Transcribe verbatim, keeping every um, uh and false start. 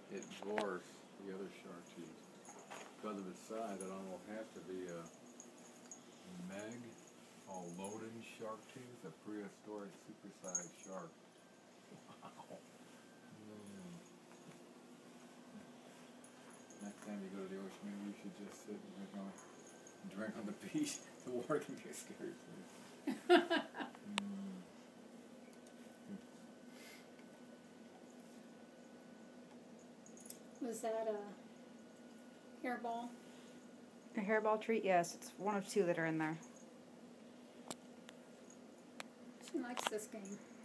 it dwarfs the other shark tooth. Because of its size, it almost has to be a Meg or Loden shark tooth, a prehistoric supersized shark. Wow. Mm. Next time you go to the ocean, maybe you should just sit and drink on, drink on the beach. The water can get scary too. Mm. Was that a hairball? A hairball treat? Yes, it's one of two that are in there. She likes this game.